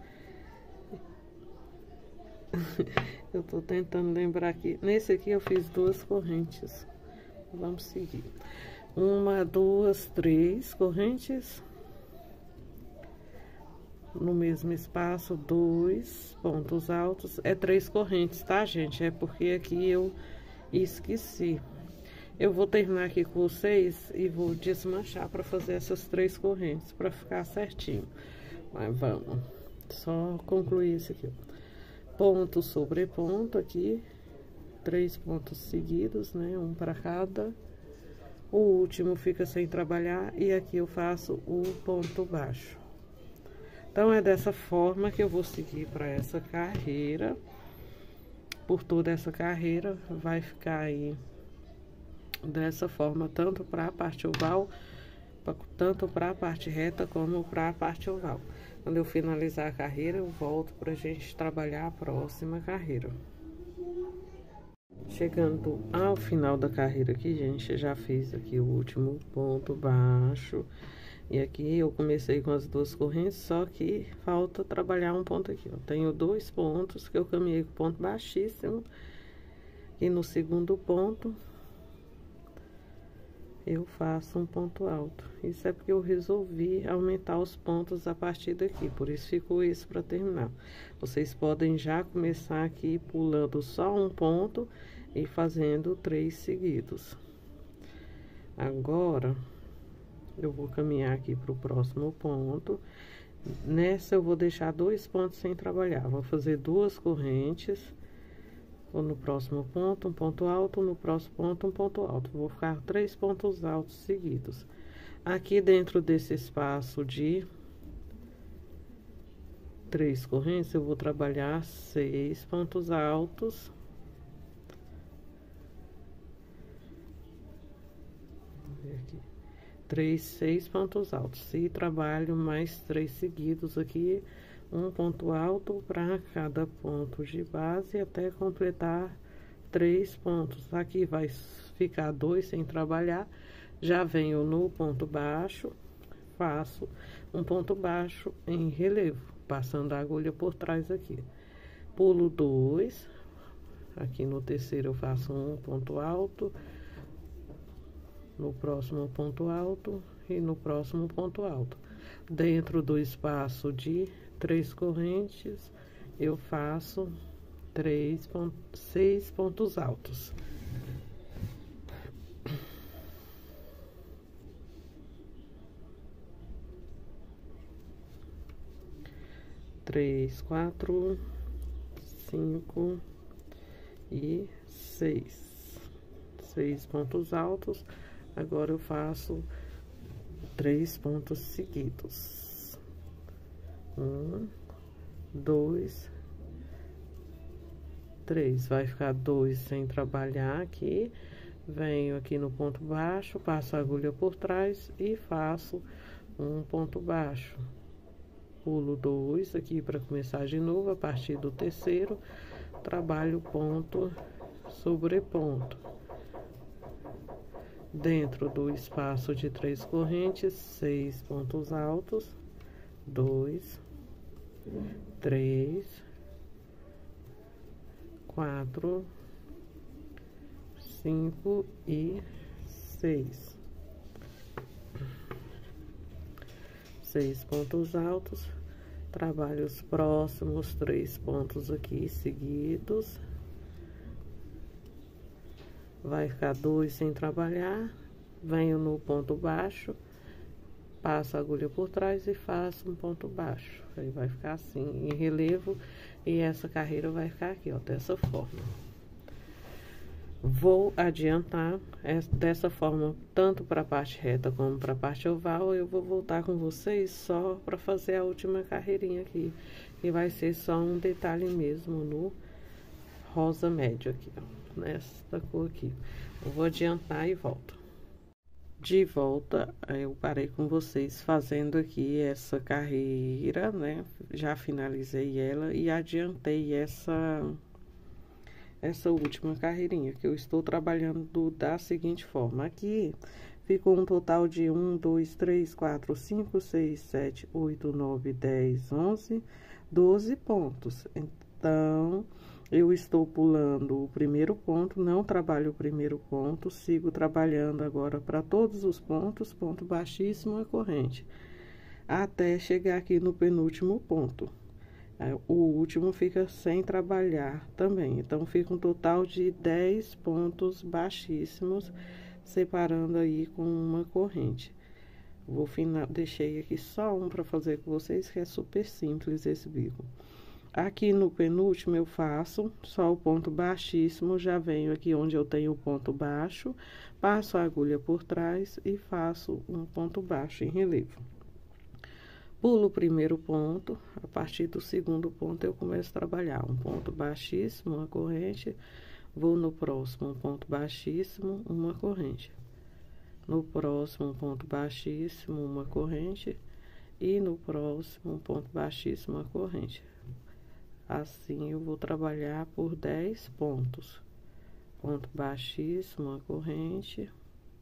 Eu tô tentando lembrar aqui. Nesse aqui, eu fiz 2 correntes. Vamos seguir. 1, 2, 3 correntes. No mesmo espaço, 2 pontos altos. É 3 correntes, tá, gente? É porque aqui eu esqueci. Eu vou terminar aqui com vocês e vou desmanchar para fazer essas 3 correntes, para ficar certinho. Mas vamos. Só concluir esse aqui. Ponto sobre ponto aqui. 3 pontos seguidos, né? Um para cada. O último fica sem trabalhar e aqui eu faço o ponto baixo. Então, é dessa forma que eu vou seguir para essa carreira. Por toda essa carreira, vai ficar aí dessa forma, tanto para a parte oval, tanto para a parte reta, como para a parte oval. Quando eu finalizar a carreira, eu volto para a gente trabalhar a próxima carreira. Chegando ao final da carreira aqui, gente, já fiz aqui o último ponto baixo. E aqui eu comecei com as 2 correntes, só que falta trabalhar um ponto aqui, ó. Tenho 2 pontos que eu caminhei com ponto baixíssimo. E no segundo ponto, eu faço um ponto alto. Isso é porque eu resolvi aumentar os pontos a partir daqui, por isso ficou isso para terminar. Vocês podem já começar aqui pulando só um ponto e fazendo 3 seguidos. Agora, eu vou caminhar aqui para o próximo ponto. Nessa, eu vou deixar 2 pontos sem trabalhar. Vou fazer 2 correntes. Vou no próximo ponto, um ponto alto. No próximo ponto, um ponto alto. Vou ficar 3 pontos altos seguidos. Aqui dentro desse espaço de 3 correntes, eu vou trabalhar 6 pontos altos. Vamos ver aqui. 6 pontos altos. E trabalho mais 3 seguidos aqui, um ponto alto para cada ponto de base até completar 3 pontos. Aqui vai ficar 2 sem trabalhar. Já venho no ponto baixo, faço um ponto baixo em relevo, passando a agulha por trás aqui. Pulo 2, aqui no terceiro eu faço um ponto alto, no próximo ponto alto e no próximo ponto alto. Dentro do espaço de 3 correntes, eu faço 6 pontos altos. Três, 4, 5 e 6. 6 pontos altos. Agora eu faço 3 pontos seguidos. 1, 2, 3. Vai ficar 2 sem trabalhar aqui. Venho aqui no ponto baixo, passo a agulha por trás e faço um ponto baixo. Pulo 2 aqui para começar de novo. A partir do terceiro, trabalho ponto sobre ponto. Dentro do espaço de 3 correntes, 6 pontos altos. 2, 3, 4, 5 e 6. 6 pontos altos, trabalho os próximos 3 pontos aqui seguidos. Vai ficar 2 sem trabalhar, venho no ponto baixo, passo a agulha por trás e faço um ponto baixo. Aí vai ficar assim, em relevo, e essa carreira vai ficar aqui, ó, dessa forma. Vou adiantar dessa forma, tanto para a parte reta como para a parte oval. Eu vou voltar com vocês só para fazer a última carreirinha aqui, que vai ser só um detalhe mesmo no rosa médio aqui, ó, nessa cor aqui. Eu vou adiantar e volto. De volta, eu parei com vocês fazendo aqui essa carreira, né? Já finalizei ela e adiantei essa última carreirinha, que eu estou trabalhando da seguinte forma. Aqui ficou um total de 1, 2, 3, 4, 5, 6, 7, 8, 9, 10, 11, 12 pontos. Então, eu estou pulando o primeiro ponto, não trabalho o primeiro ponto, sigo trabalhando agora para todos os pontos, ponto baixíssimo a corrente, até chegar aqui no penúltimo ponto. O último fica sem trabalhar também, então fica um total de 10 pontos baixíssimos, separando aí com uma corrente. Deixei aqui só um para fazer com vocês, que é super simples esse bico. Aqui no penúltimo eu faço só o ponto baixíssimo, já venho aqui onde eu tenho o ponto baixo, passo a agulha por trás e faço um ponto baixo em relevo. Pulo o primeiro ponto, a partir do segundo ponto eu começo a trabalhar um ponto baixíssimo, uma corrente, vou no próximo ponto baixíssimo, uma corrente. No próximo ponto baixíssimo, uma corrente, e no próximo ponto baixíssimo, uma corrente. Assim, eu vou trabalhar por 10 pontos. Ponto baixíssimo, uma corrente.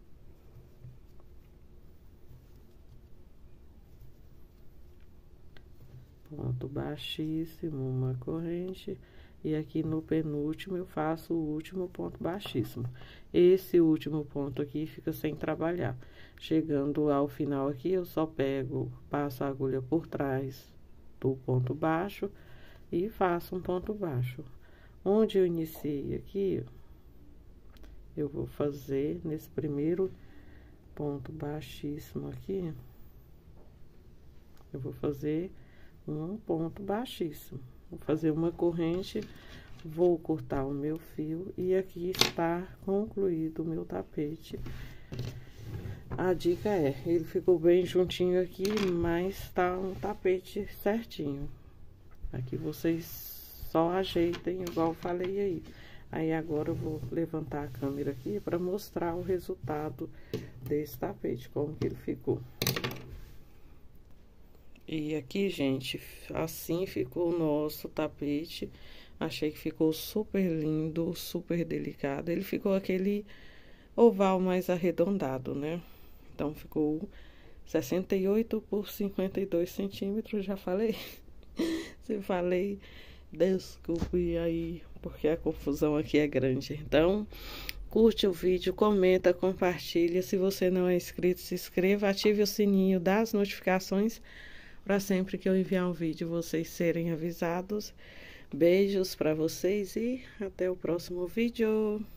Ponto baixíssimo, uma corrente. E aqui no penúltimo eu faço o último ponto baixíssimo. Esse último ponto aqui fica sem trabalhar. Chegando ao final aqui, eu só passo a agulha por trás do ponto baixo e faço um ponto baixo. Onde eu iniciei aqui, eu vou fazer nesse primeiro ponto baixíssimo aqui, eu vou fazer um ponto baixíssimo. Vou fazer uma corrente, vou cortar o meu fio e aqui está concluído o meu tapete. A dica é, ele ficou bem juntinho aqui, mas tá um tapete certinho. Aqui vocês só ajeitem igual eu falei aí. Aí agora eu vou levantar a câmera aqui para mostrar o resultado desse tapete, como que ele ficou. E aqui, gente, assim ficou o nosso tapete. Achei que ficou super lindo, super delicado. Ele ficou aquele oval mais arredondado, né? Então, ficou 68 por 52 centímetros, já falei. Se falei, desculpe aí, porque a confusão aqui é grande. Então, curte o vídeo, comenta, compartilha. Se você não é inscrito, se inscreva, ative o sininho das notificações para sempre que eu enviar um vídeo vocês serem avisados. Beijos para vocês e até o próximo vídeo.